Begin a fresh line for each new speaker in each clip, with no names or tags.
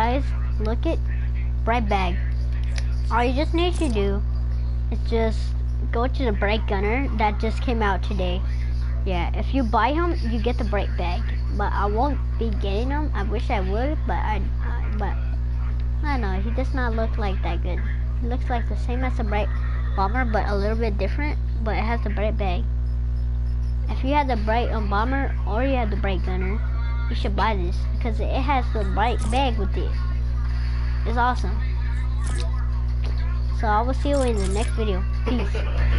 guys, look at Bright Bag. All you just need to do is just go to the Bright Gunner that just came out today. Yeah, if you buy him, you get the Bright Bag. But I won't be getting him. I wish I would, but I don't know. He does not look like that good. He looks like the same as the Bright Bomber, but a little bit different. But it has the Bright Bag. If you have the Bright Bomber or you have the Bright Gunner, you should buy this because it has the Bright Bag with it. It's awesome. So I will see you in the next video. Peace.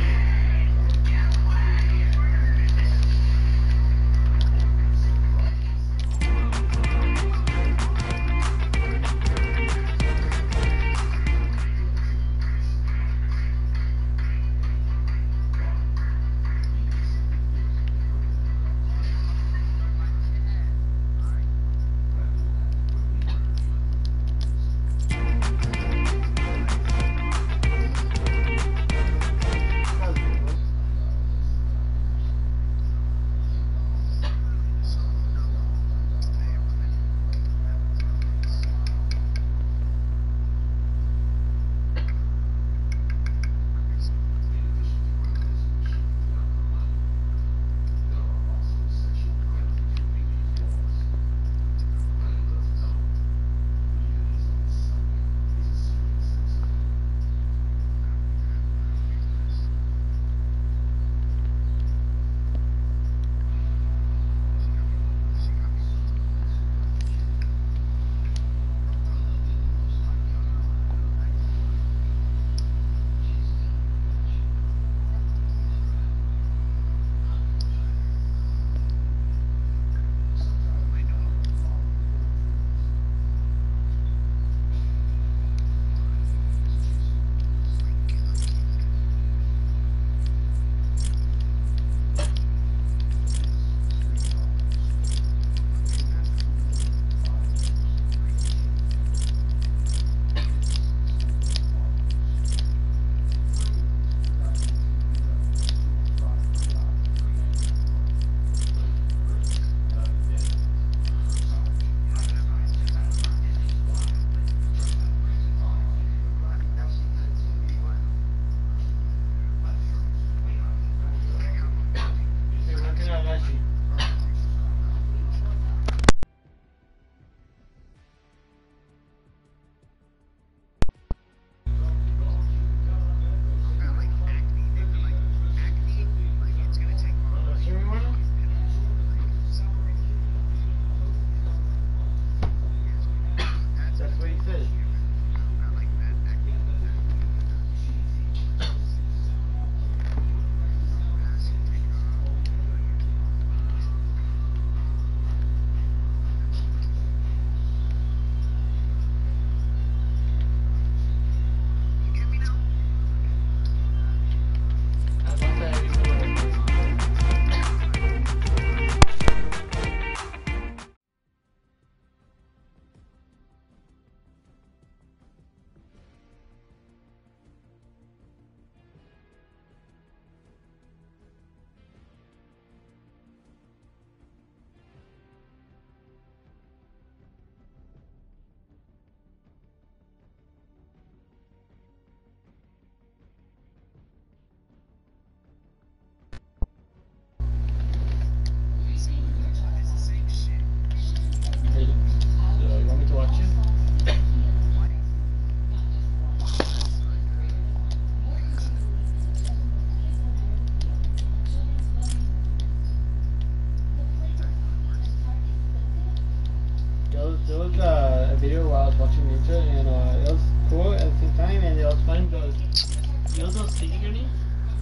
video while I was watching Ninja, and it was cool at the same time, and it was fun because you know those sticky grenades?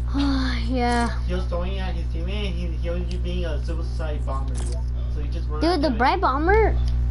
Yeah.
He was throwing at his teammate, and he was being a suicide bomber. So he just
Dude, the Bright Bomber,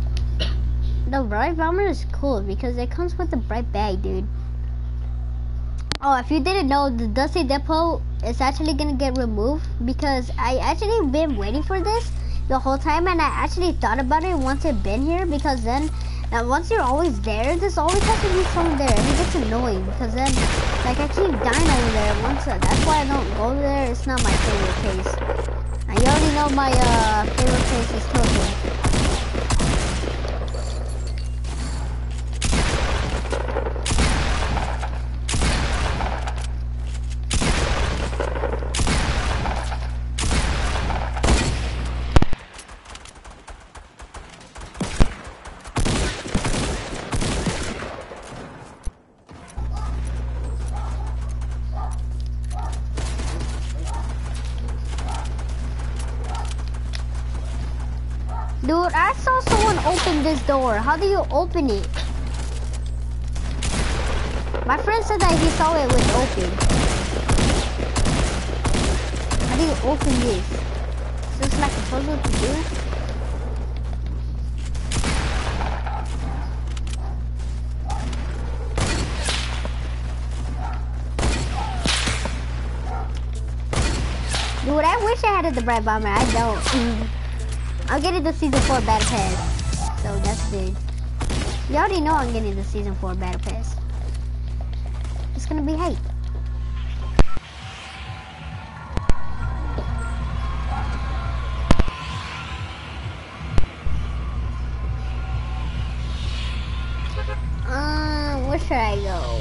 is cool because it comes with the Bright Bag, dude. Oh, if you didn't know, the Dusty Depot is actually gonna get removed because I actually been waiting for this the whole time, and I actually thought about it once I've been here, because then once you're always there, there's always has to be someone there, and it gets annoying because then like I keep dying over there. That's why I don't go there. It's not my favorite place. And you already know my favorite place is Tokyo. Dude, I saw someone open this door. How do you open it? My friend said that he saw it was open. How do you open this? Is this like a puzzle to do? Dude, I wish I had the Bright Bomber. I don't. I'm getting the Season 4 Battle Pass. So that's good. You already know I'm getting the Season 4 Battle Pass. It's gonna be hype. Where should I go?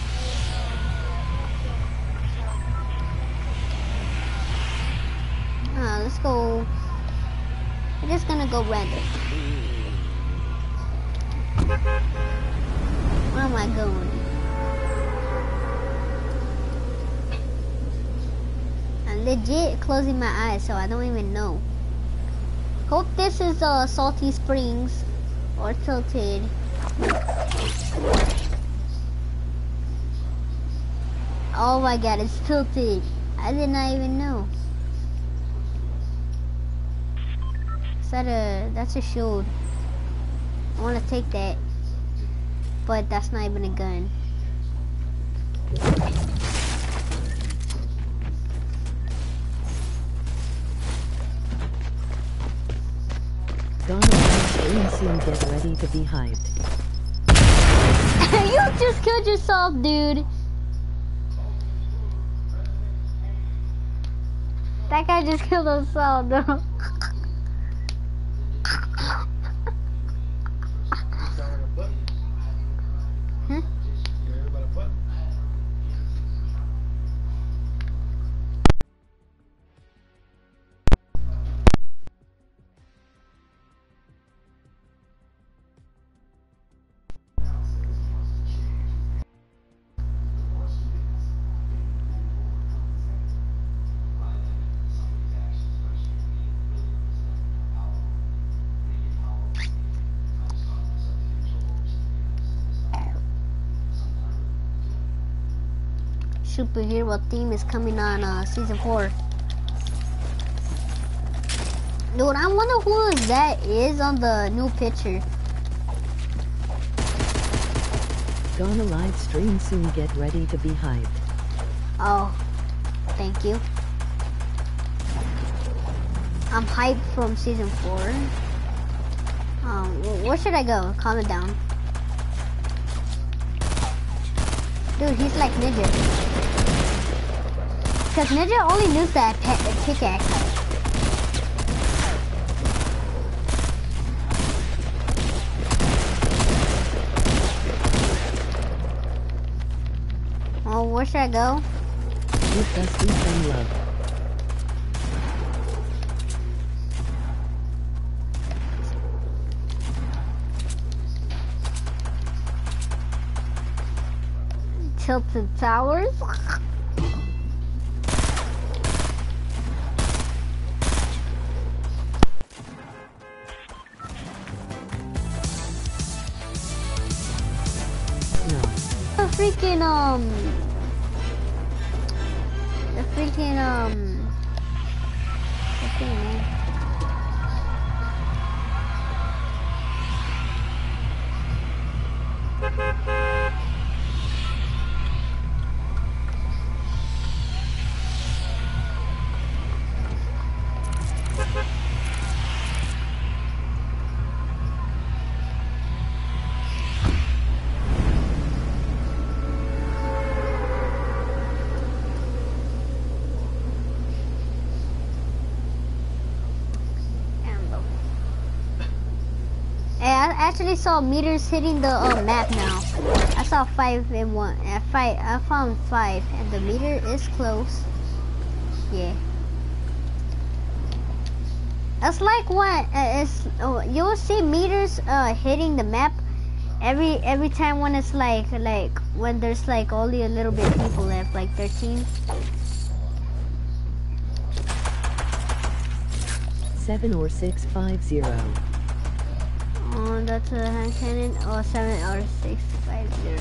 Let's go. I'm just gonna go random. Where am I going? I'm legit closing my eyes, so I don't even know. Hope this is Salty Springs or Tilted. Oh my god, it's Tilted. I did not even know. That's a shield. I want to take that, but that's not even a gun.
Gonna soon get ready to be hyped.
You just killed yourself, dude. That guy just killed himself, though. Superhero theme is coming on Season 4. Dude, I wonder who that is on the new picture.
Gonna live stream soon, get ready to be hyped.
Oh, thank you. I'm hyped from Season 4. Where should I go? Comment down. Dude, he's like Ninja. Because Ninja only knows that pickaxe. Oh, where should I go?
With Dusty from Love.
Tilted Towers? I actually saw meters hitting the map now. I saw 5 and 1. I found 5, and the meter is close. Yeah. That's like what you will see meters hitting the map every time when it's like when there's like only a little bit people left, like 13.
7 or 650.
that's a hand cannon. Oh, 7 or 650.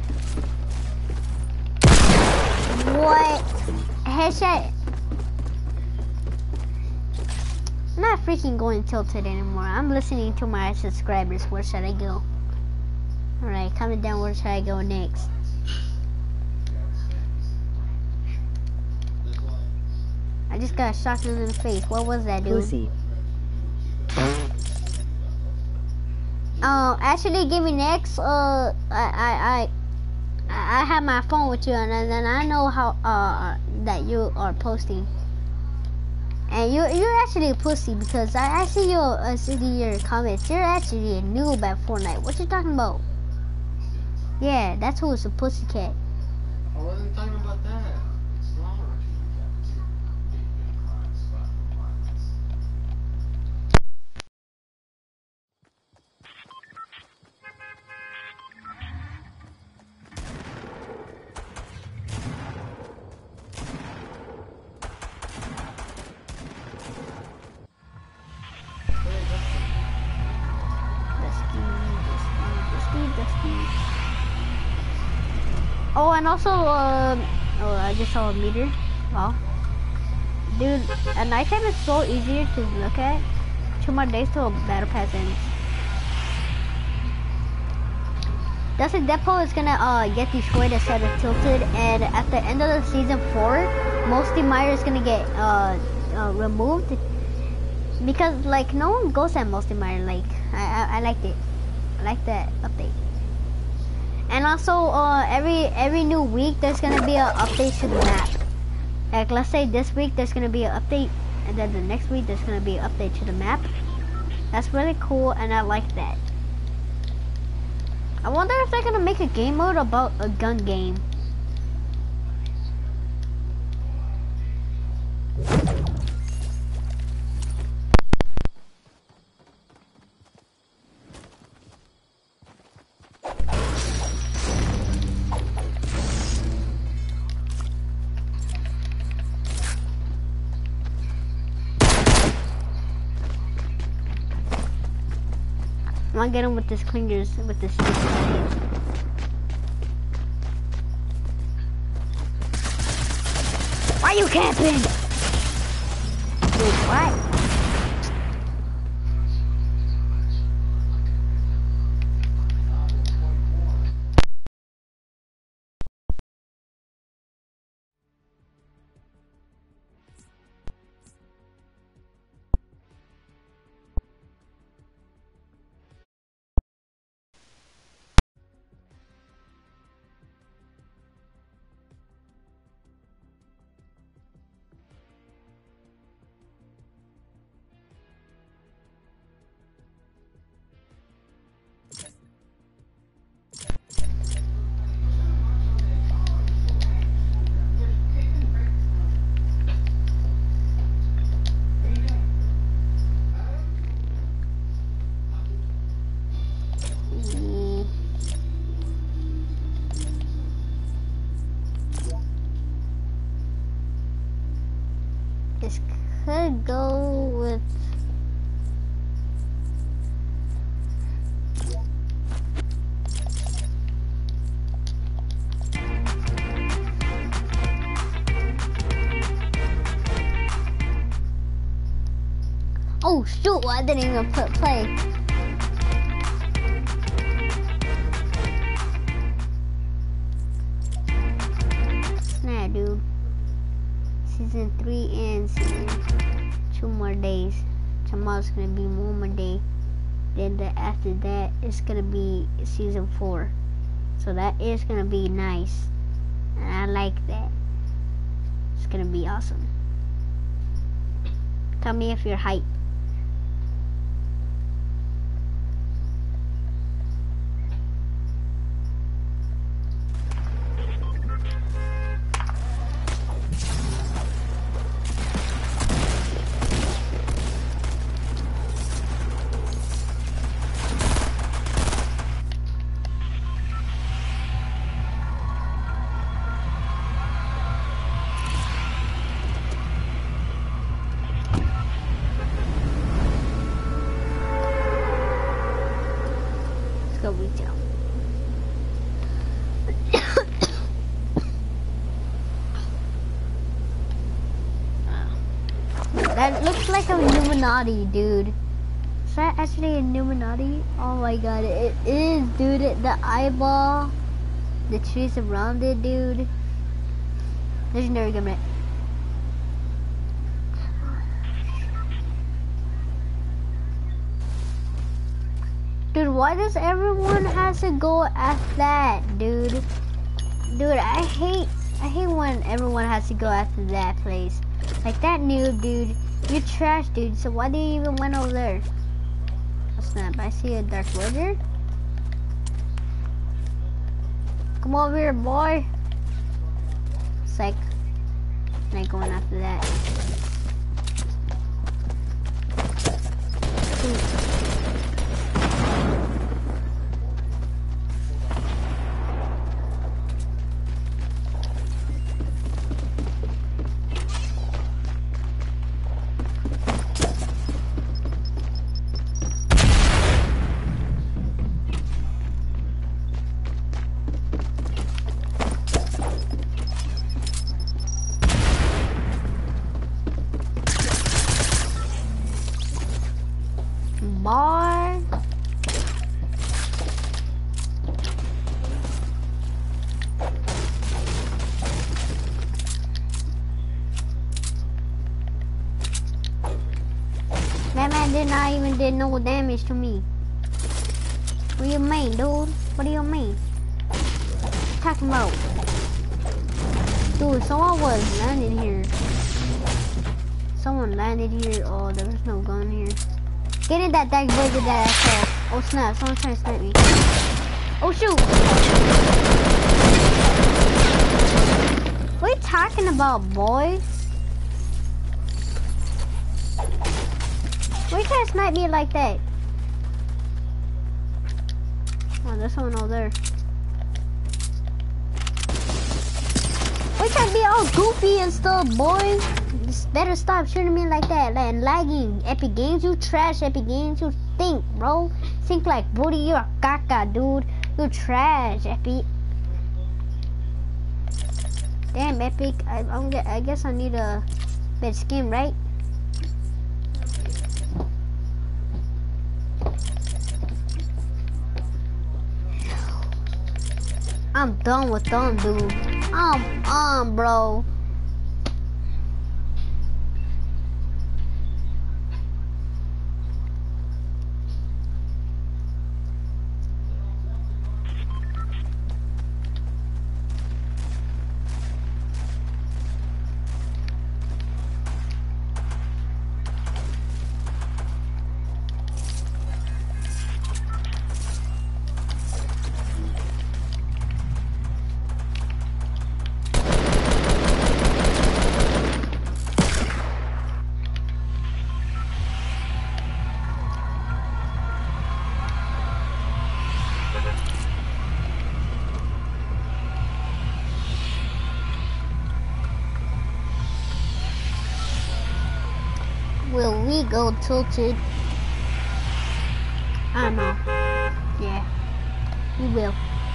What? Headshot. I'm not freaking going tilted anymore. I'm listening to my subscribers. Where should I go? Alright, comment down where should I go next. I just got shot in the face. What was that, dude?
Pussy.
Actually, give me next. I have my phone with you, and then I know how that you are posting. And you're actually a pussy because I see your comments. You're actually a noob at Fortnite. What you talking about? Yeah, that's who is a pussycat.
I wasn't talking about that. It's wrong.
Dusty. Oh, and also, oh, I just saw a meter. Wow. Dude, at nighttime is so easier to look at. 2 more days till battle pass ends. Dusty Depot is gonna get destroyed instead of tilted, and at the end of the season 4, Mosty Mire is gonna get removed because like no one goes at Mosty Mire. Like I liked it. I like that update. And also every new week there's gonna be an update to the map. Like let's say this week there's gonna be an update, and then the next week there's gonna be an update to the map. That's really cool, and I like that. I wonder if they're gonna make a game mode about a gun game. I'm gonna get him with this clingers, with this. Why you camping? Dude, what? This could go with. Oh shoot, I didn't even put play. Nah, dude. Season 3 ends in 2 more days. Tomorrow's gonna be one more day. Then after that, it's gonna be season 4. So that is gonna be nice. And I like that. It's gonna be awesome. Tell me if you're hyped. That looks like a Illuminati, dude. Is that actually a Illuminati? Oh my god, it is, dude. The eyeball, the trees around it, dude. Legendary Gimlet. Dude, why does everyone has to go after that, dude? Dude, I hate when everyone has to go after that place. Like that noob, dude. You're trash, dude. So why do you even went over there? Oh snap! I see a Dark Voyager. Come over here, boy. Psych. I ain't going after that. Ooh. Bar. That man did not even did no damage to me. What do you mean, dude? What do you mean? Talking about? Dude, someone was landing here. Someone landed here. Oh, there was no gun here. Get in that Dark Voyager that I saw. Oh snap, someone's trying to snipe me. Oh shoot! What are you talking about, boy? Why you trying to snipe me like that? Oh, there's someone over there. Why you trying to be all goofy and stuff, boy? Just better stop shooting me like that and lagging. Epic Games, you trash. Epic Games, you stink, bro. Think like booty, you're a caca, dude. You trash, Epic. Damn, Epic. I guess I need a better skin, right? I'm done with them, dude. I'm bro. Will we go tilted? I don't know. Yeah, we will.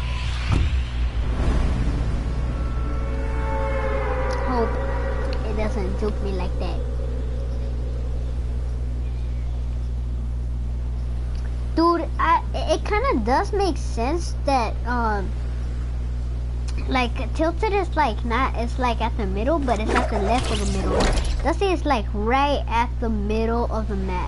Hope it doesn't juke me like that. Dude, it kind of does make sense that like tilted is like not, it's like at the middle, but it's at the left of the middle. Dusty is like right at the middle of the map.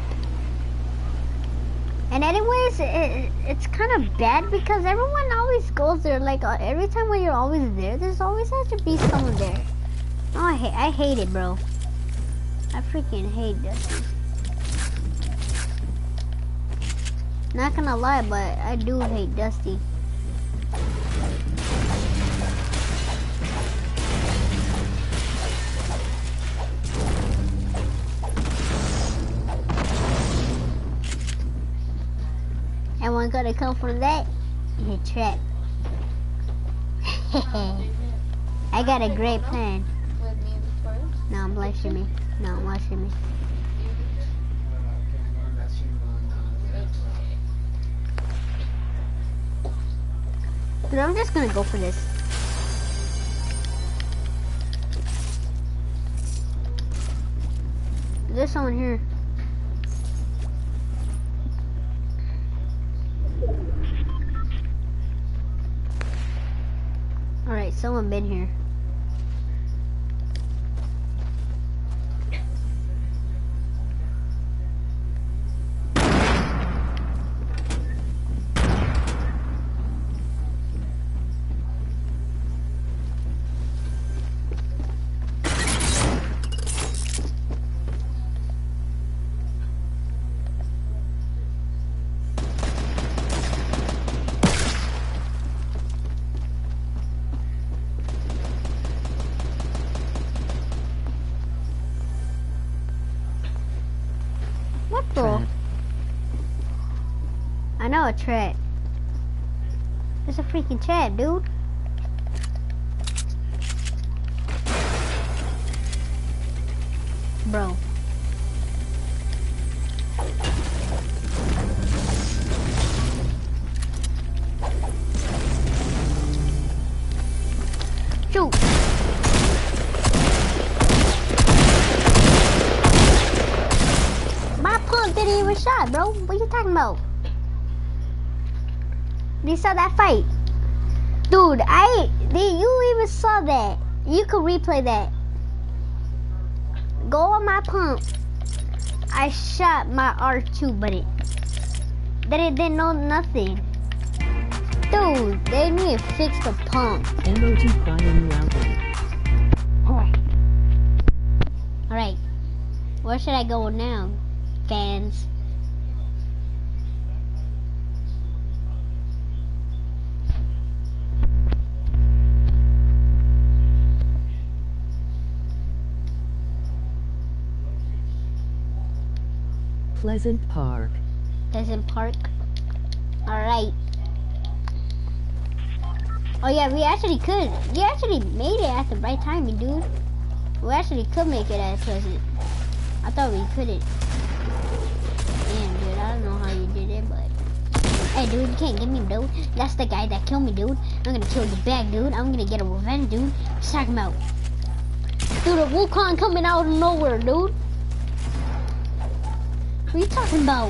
And anyways, it's kind of bad because everyone always goes there. Like every time when you're always there, there's always has to be someone there. Oh, I hate it, bro. I freaking hate Dusty. Not gonna lie, but I do hate Dusty. Everyone gonna come from that? You trap. I got a great plan. No, I'm live streaming. No, I'm live streaming. Dude, I'm just gonna go for this. there's someone here. Alright, someone been here. What the?
Trap.
I know a trap. It's a freaking trap, dude. Bro. Shoot. My pump didn't even shot, bro. What you talking about? You saw that fight? Dude, you even saw that. You could replay that. Go on my pump. I shot my R2, but it didn't know nothing. Dude, they need to fix the pump.
Emoji crying loudly.
Alright. Where should I go now, fans?
Pleasant Park.
Pleasant Park. Alright. Oh yeah, we actually could. You actually made it at the right timing, dude. We actually could make it at Pleasant. I thought we couldn't. Damn, dude, I don't know how you did it, but... Hey, dude, you can't get me, dude. That's the guy that killed me, dude. I'm gonna kill you back, dude. I'm gonna get a revenge, dude. What you talking about? Dude, a Wukong coming out of nowhere, dude. What are you talking about?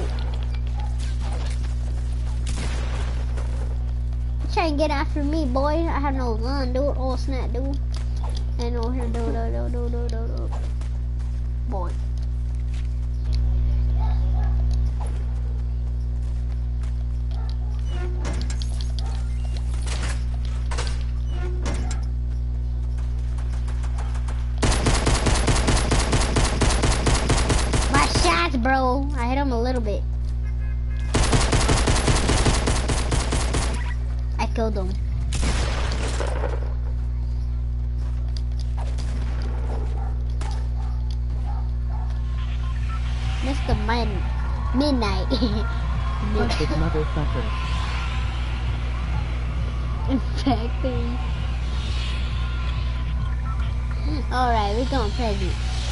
You trying to get after me, boy. I have no gun, dude. Oh, snap, dude. Ain't no here, dude. Boy. My shots, bro. I hit him a little bit. I killed him. Mr. Midnight.
Big motherfucker.
Exactly. Alright, we're going Pleasant.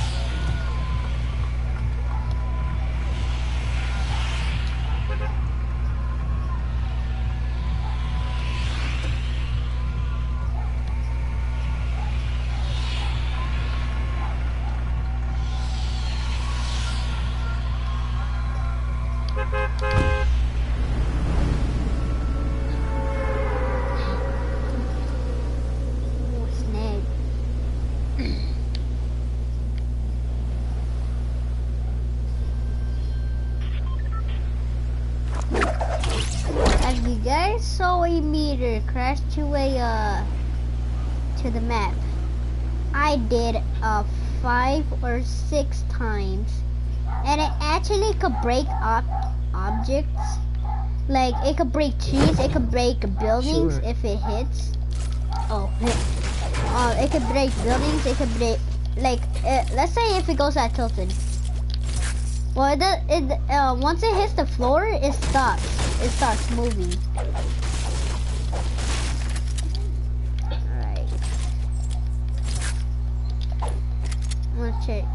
Oh, snap. As you guys saw a meteor crash to the map. I did 5 or 6 times, and it actually could break objects. Like it could break trees, it could break buildings
Sure.
if it hits. Oh, it could break buildings. It could break let's say if it goes at tilted. Well, once it hits the floor, it stops. It starts moving. Alright. I'm gonna check.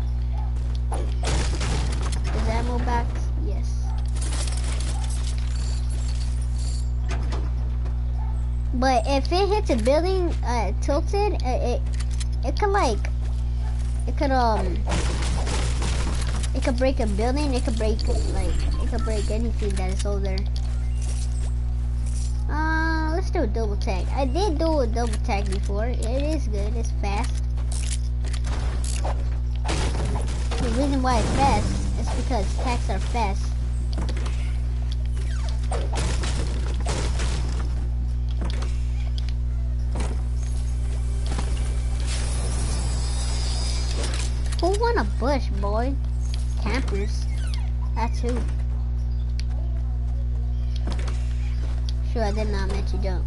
Is ammo back? Yes. But if it hits a building tilted, it could It could break a building. It could break anything that is over there. Let's do a double tag. I did do a double tag before. It is good. It's fast. The reason why it's fast is because tags are fast. Who want a bush, boy? Campers. That's who. Sure, I did not let you jump.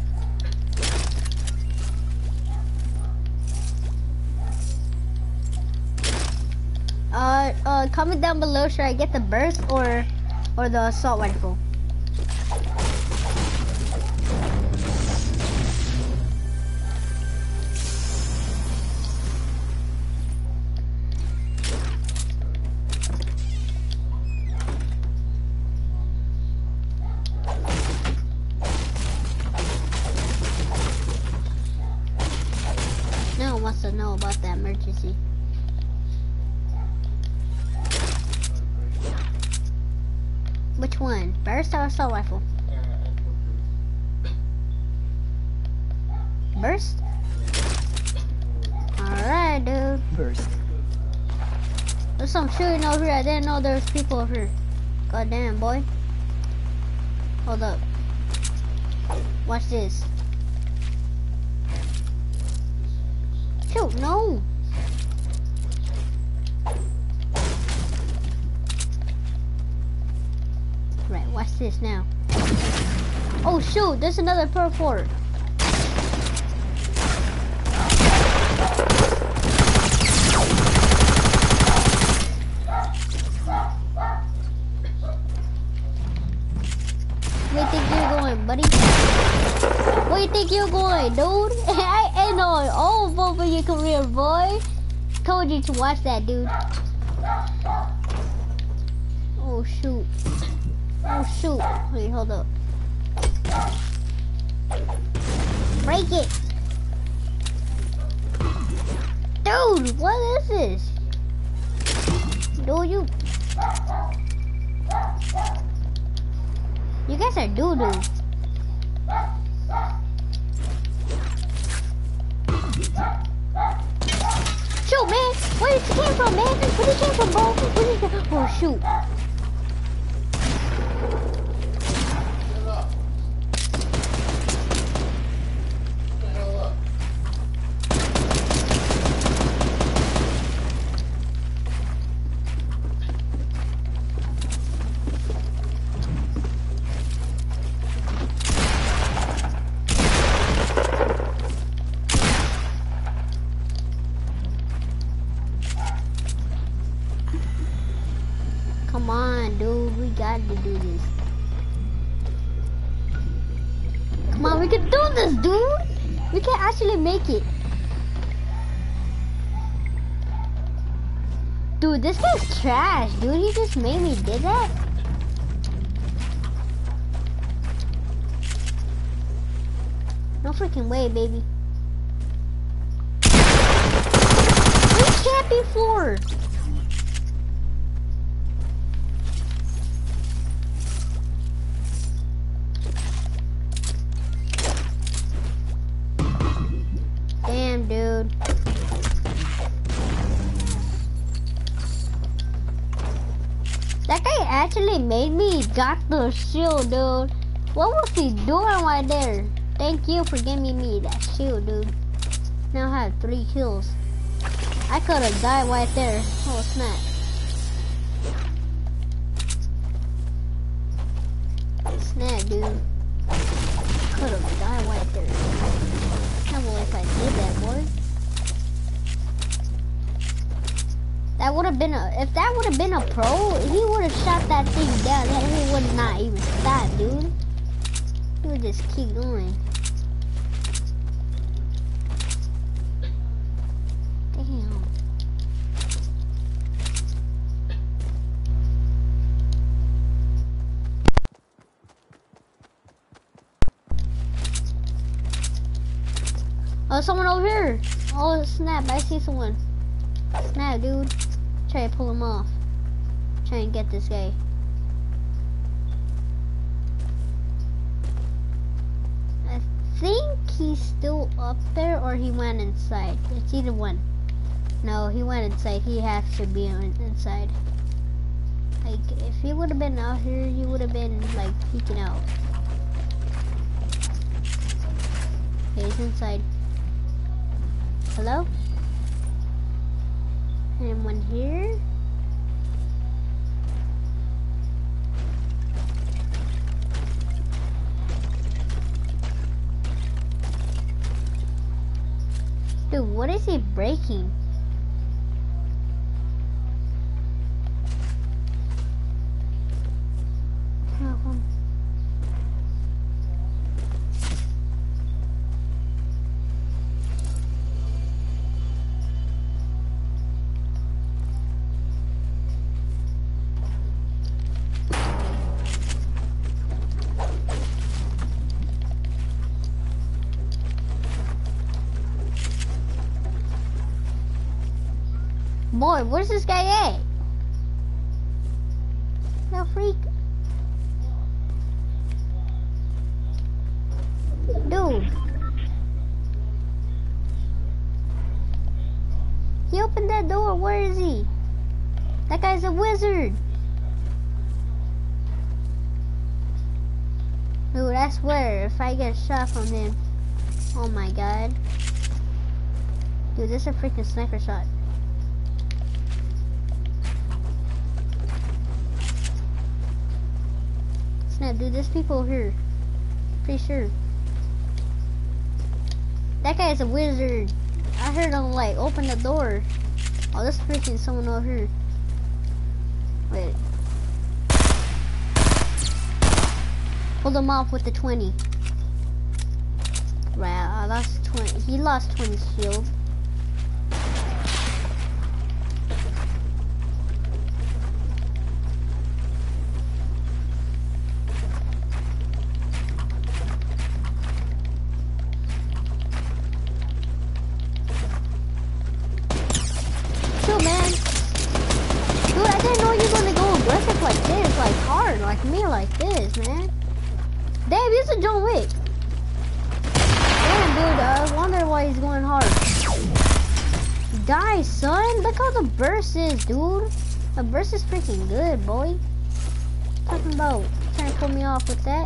Comment down below. Should I get the burst or the assault rifle? No one wants to know about that emergency. Which one? Burst or assault rifle? Burst? Alright, dude.
Burst.
There's some shooting over here. I didn't know there was people over here. God damn, boy. Hold up. Watch this. Shoot, no. Right, watch this now. Oh shoot, there's another Pearl 4. Where you think you're going, buddy? Where you think you're going, dude? I ain't no old vote for your career, boy. Told you to watch that, dude. Oh shoot. Oh shoot. Wait, hold up. Break it. Dude, what is this? Dude, you guys are doo-doo. Shoot, man. Where did you came from, man? Where did you came from, bro? Where did you... Oh, shoot. Come on, dude. We got to do this. Come on, we can do this, dude. We can actually make it. Dude, this guy's trash, dude. He just made me do that. No freaking way, baby. We can't be floored. Damn, dude. That guy actually made me got the shield, dude. What was he doing right there? Thank you for giving me that shield, dude. Now I have 3 kills. I could have died right there. Oh, snap. Snap, dude. Could have died right there. Can't believe I did that, boy. That would have been if that would have been a pro, he would have shot that thing down. That he would not even stop, dude. He would just keep going. Damn. Oh, someone over here. Oh, snap. I see someone. Snap, dude. Try to pull him off. try and get this guy. I think he's still up there or he went inside. It's either one. No, he went inside. He has to be inside. Like, if he would have been out here, he would have been, like, peeking out. Okay, he's inside. Hello? Anyone here? Dude, what is he breaking? Boy, where's this guy at? No freak. Dude. He opened that door. Where is he? That guy's a wizard. Dude, I swear, if I get a shot from him. Oh my god. Dude, this is a freaking sniper shot. Snap, dude, there's people over here. Pretty sure. That guy is a wizard. I heard him like open the door. Oh, there's freaking someone over here. Wait. Pulled him off with the 20. Right, I lost 20. He lost 20 shield. Like this, man. Damn, he's a John Wick. Damn, dude, I wonder why he's going hard. Die, son. Look how the burst is, dude. The burst is freaking good, boy. Talking about trying to pull me off with that.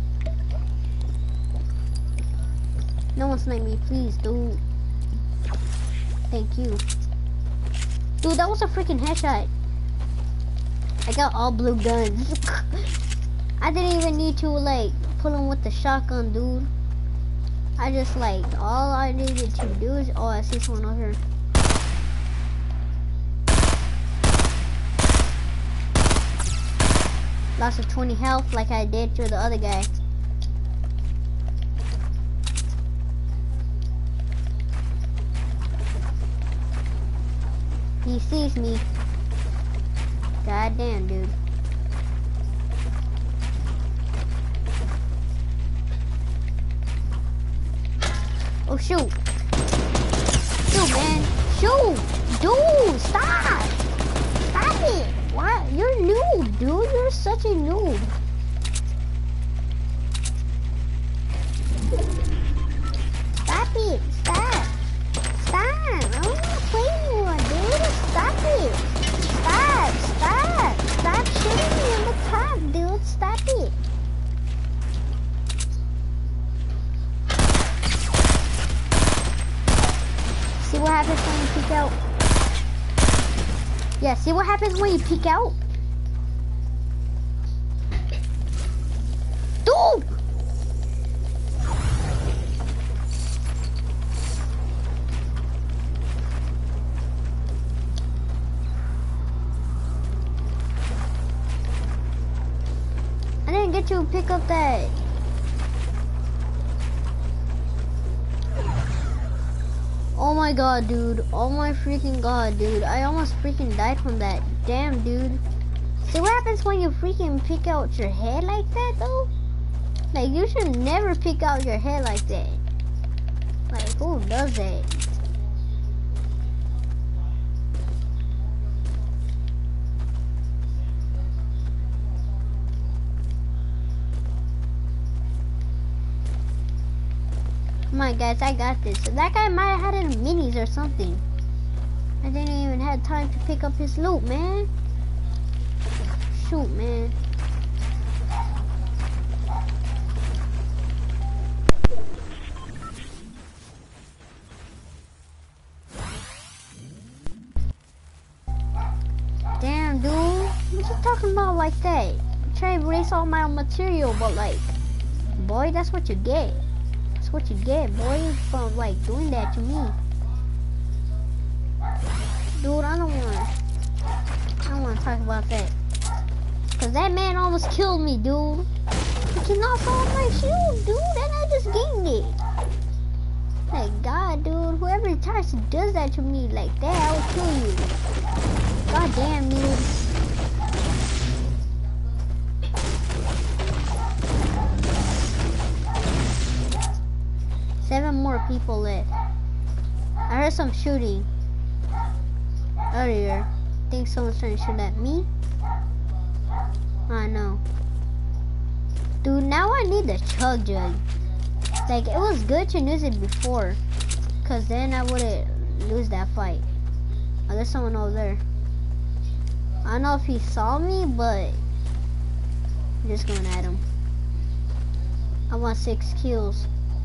No one snipe me, please, dude. Thank you. Dude, that was a freaking headshot. I got all blue guns. I didn't even need to like pull him with the shotgun, dude. I just like all I needed to do is I see someone over here. Lost of 20 health like I did to the other guy. He sees me. God damn, dude. Oh, shoot. Shoot, man. Shoot. Dude, stop. Stop it. What? You're a noob, dude. You're such a noob. Stop it. Stop. Stop. I don't want to play anymore, dude. Stop it. Stop. Stop. Stop shooting me in the top, dude. Stop it. See what happens when you peek out? Yeah, see what happens when you peek out? Dude! I didn't get to pick up that. Oh my god, dude. Oh my freaking god, dude. I almost freaking died from that. Damn, dude. See what happens when you freaking pick out your head like that, though? Like, you should never pick out your head like that. Like, who does that? Come on, guys, I got this. That guy might have had it in minis or something. I didn't even have time to pick up his loot, man. Shoot, man. Damn, dude. What you talking about like that? I'm trying to erase all my material, but like, boy, that's what you get. That's what you get, boy, from like doing that to me. Dude, I don't want to talk about that. Cause that man almost killed me, dude. You cannot fall my shield, dude, and I just gained it. Like, God, dude, whoever tries to does that to me like that, I will kill you. God damn, dude. Seven more people left. I heard some shooting earlier. I think someone's trying to shoot at me. I know. Dude, now I need the chug jug. Like, it was good to use it before, cause then I wouldn't lose that fight. Oh, there's someone over there. I don't know if he saw me, but I'm just going at him. I want 6 kills.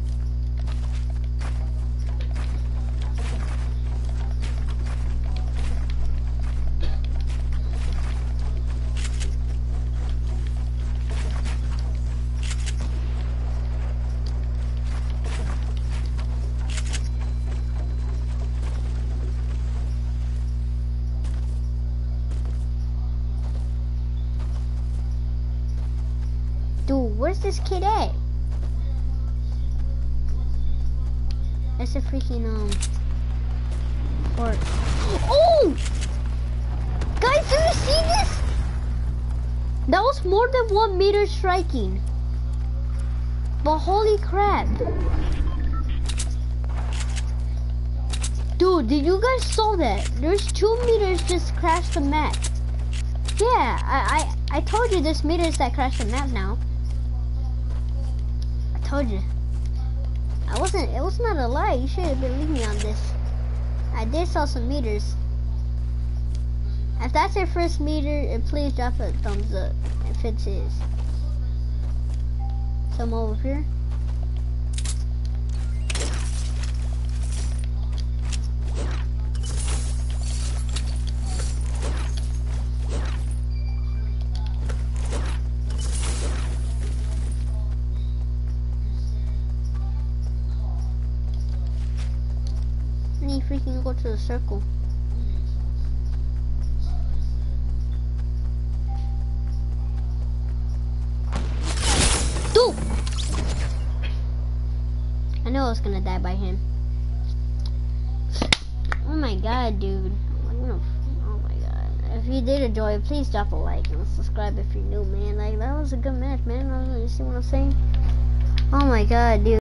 Dude, where's this kid at? That's a freaking fort. Oh! Guys, do you see this? That was more than 1 meter striking. But holy crap. Dude, did you guys saw that? There's 2 meters just crashed the map. Yeah, I told you there's meters that crash the map now. I told you. It was not a lie. You should have believed me on this. I did saw some meters. If that's your first meter, please drop a thumbs up if it is. Some over here. I need freaking go to the circle. Dude! I know I was gonna die by him. Oh my god, dude. Oh my god. If you did enjoy it, please drop a like and subscribe if you're new, man. Like, that was a good match, man. You see what I'm saying? Oh my god, dude.